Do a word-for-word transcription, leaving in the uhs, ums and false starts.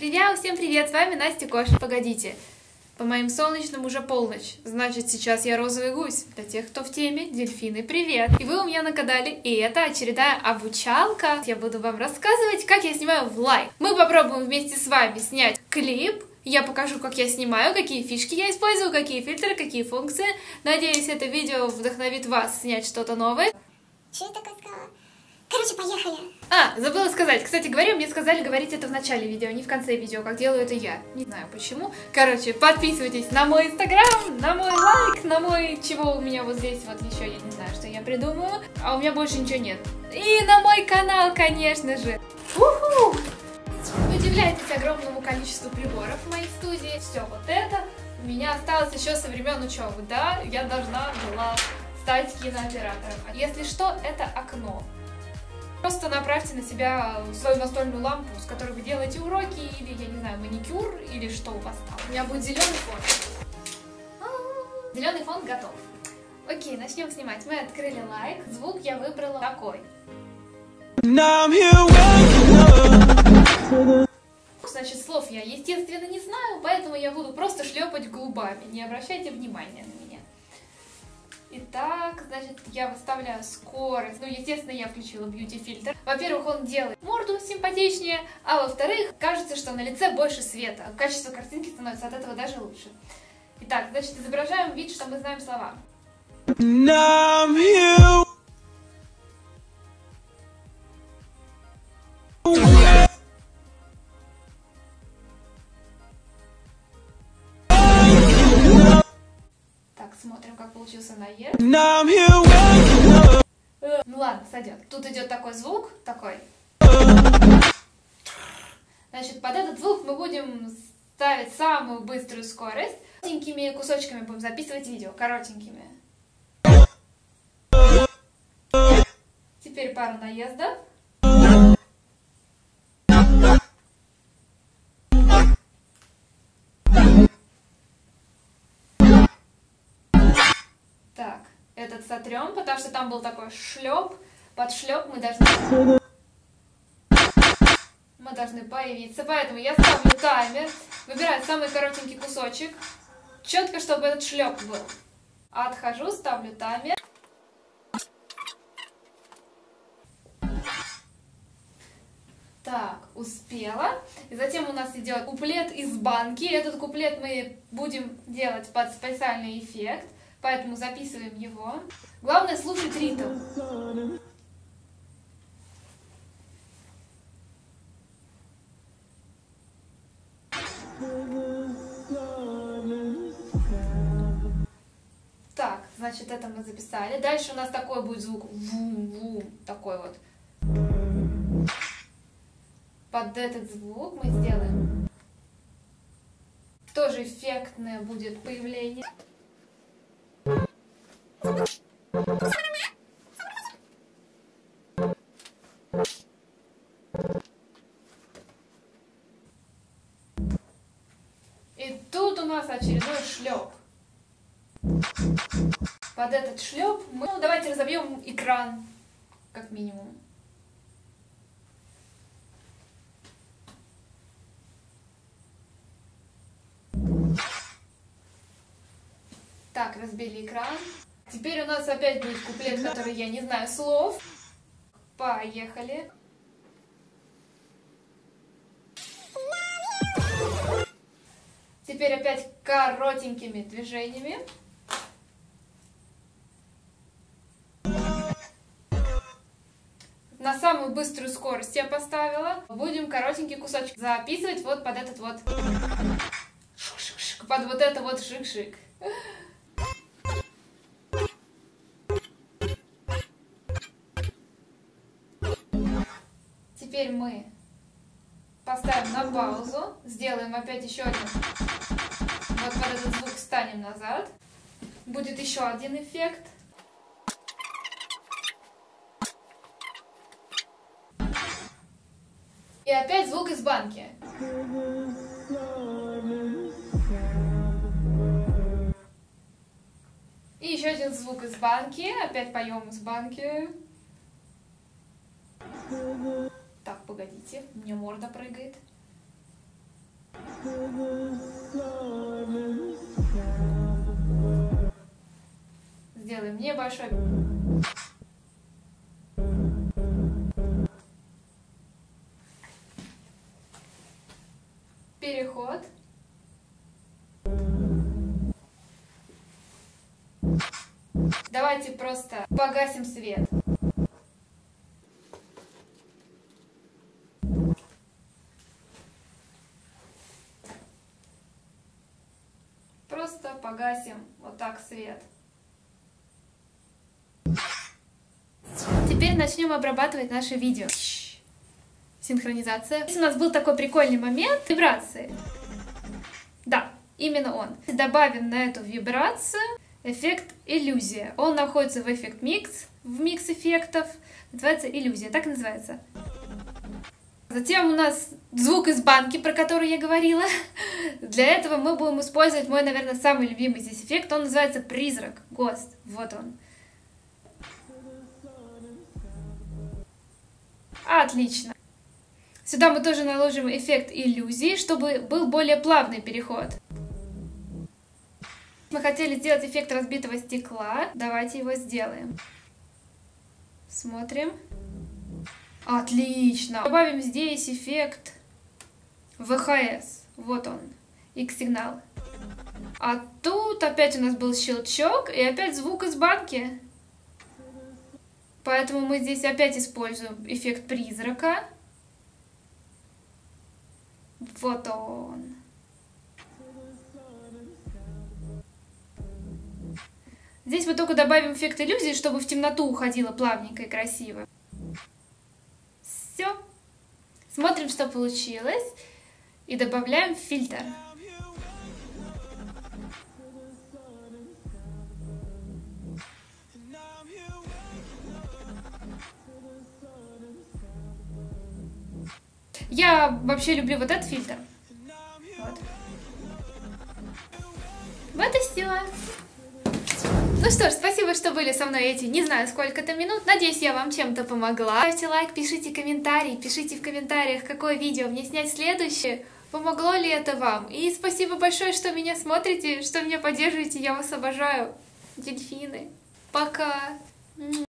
Друзья, всем привет, с вами Настя Кош. Погодите, по моим солнечным уже полночь, значит сейчас я розовый гусь. Для тех, кто в теме, дельфины, привет! И вы у меня на канале, и это очередная обучалка. Я буду вам рассказывать, как я снимаю влайк. Мы попробуем вместе с вами снять клип. Я покажу, как я снимаю, какие фишки я использую, какие фильтры, какие функции. Надеюсь, это видео вдохновит вас снять что-то новое. Что я такое сказала? Короче, поехали. А, забыла сказать. Кстати говоря, мне сказали говорить это в начале видео, не в конце видео, как делаю это я. Не знаю почему. Короче, подписывайтесь на мой инстаграм, на мой лайк, на мой... Чего у меня вот здесь вот еще, я не знаю, что я придумаю. А у меня больше ничего нет. И на мой канал, конечно же. Уху! Вы удивляетесь огромному количеству приборов в моей студии. Все вот это у меня осталось еще со времен учебы. Да, я должна была стать кинооператором. Если что, это окно. Просто направьте на себя свою настольную лампу, с которой вы делаете уроки, или, я не знаю, маникюр, или что у вас там. У меня будет зеленый фон. Зеленый фон готов. Окей, начнем снимать. Мы открыли лайк. Звук я выбрала такой. Значит, слов я, естественно, не знаю, поэтому я буду просто шлепать губами. Не обращайте внимания на меня. Итак, значит, я выставляю скорость. Ну, естественно, я включила бьюти-фильтр. Во-первых, он делает морду симпатичнее, а во-вторых, кажется, что на лице больше света. Качество картинки становится от этого даже лучше. Итак, значит, изображаем вид, что мы знаем слова. Смотрим, как получился наезд. Э, ну ладно, сойдет. Тут идет такой звук, такой. Значит, под этот звук мы будем ставить самую быструю скорость. Коротенькими кусочками будем записывать видео, коротенькими. Теперь пару наездов. Так, этот сотрем, потому что там был такой шлеп. Под шлеп мы должны... Мы должны появиться. Поэтому я ставлю таймер. Выбираю самый коротенький кусочек. Четко, чтобы этот шлеп был. Отхожу, ставлю таймер. Так, успела. И затем у нас идет куплет из банки. Этот куплет мы будем делать под специальный эффект. Поэтому записываем его. Главное слушать ритм. Так, значит, это мы записали. Дальше у нас такой будет звук. Вум-вум. Такой вот. Под этот звук мы сделаем. Тоже эффектное будет появление. И тут у нас очередной шлеп. Под этот шлеп мы... Ну, давайте разобьем экран, как минимум. Так, разбили экран. Теперь у нас опять будет куплет, который я не знаю слов. Поехали. Теперь опять коротенькими движениями. На самую быструю скорость я поставила. Будем коротенький кусочек записывать вот под этот вот... Под вот это вот шик-шик. Теперь мы поставим на паузу, сделаем опять еще один, вот под этот звук встанем назад, будет еще один эффект. И опять звук из банки. И еще один звук из банки, опять поем из банки. Так, погодите, у меня морда прыгает. Сделаем небольшой. Переход. Давайте просто погасим свет. Просто погасим вот так свет. Теперь начнем обрабатывать наше видео. Синхронизация. Здесь у нас был такой прикольный момент вибрации. Да, именно он. Добавим на эту вибрацию эффект иллюзия. Он находится в эффект микс, в микс эффектов. Называется иллюзия, так и называется. Затем у нас звук из банки, про который я говорила. Для этого мы будем использовать мой, наверное, самый любимый здесь эффект. Он называется призрак, Ghost. Вот он. Отлично. Сюда мы тоже наложим эффект иллюзии, чтобы был более плавный переход. Мы хотели сделать эффект разбитого стекла. Давайте его сделаем. Смотрим. Отлично. Добавим здесь эффект вэ ха эс. Вот он. X-сигнал. А тут опять у нас был щелчок и опять звук из банки. Поэтому мы здесь опять используем эффект призрака. Вот он. Здесь мы только добавим эффект иллюзии, чтобы в темноту уходило плавненько и красиво. Все. Смотрим, что получилось. И добавляем фильтр. Я вообще люблю вот этот фильтр. Вот. Вот и все. Ну что ж, спасибо, что были со мной эти, не знаю, сколько-то минут. Надеюсь, я вам чем-то помогла. Ставьте лайк, пишите комментарий, пишите в комментариях, какое видео мне снять следующее. Помогло ли это вам? И спасибо большое, что меня смотрите, что меня поддерживаете. Я вас обожаю. Дельфины. Пока.